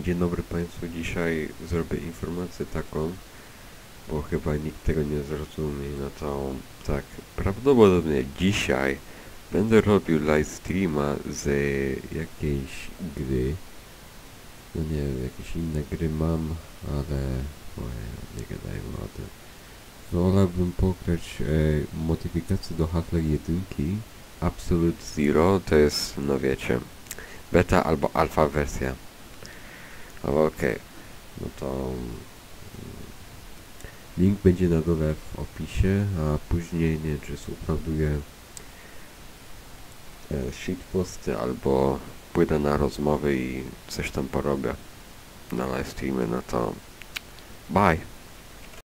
Dzień dobry Państwu, dzisiaj zrobię informację taką, bo chyba nikt tego nie zrozumie, no to tak, prawdopodobnie dzisiaj będę robił live streama z jakiejś gry, no nie wiem, jakieś inne gry mam, ale nie gadajmy o tym. Wolałbym pograć modyfikację do Half-Life 1 Absolute Zero, to jest, no wiecie, beta albo alfa wersja. Okej, no to link będzie na dole w opisie, a później nie wiem, czy uploaduję shitposty albo pójdę na rozmowy i coś tam porobię na live streamy, no to bye!